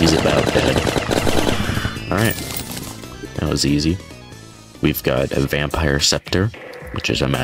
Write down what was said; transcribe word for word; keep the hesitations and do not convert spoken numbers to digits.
He's about dead. Alright. That was easy. We've got a vampire scepter, which is a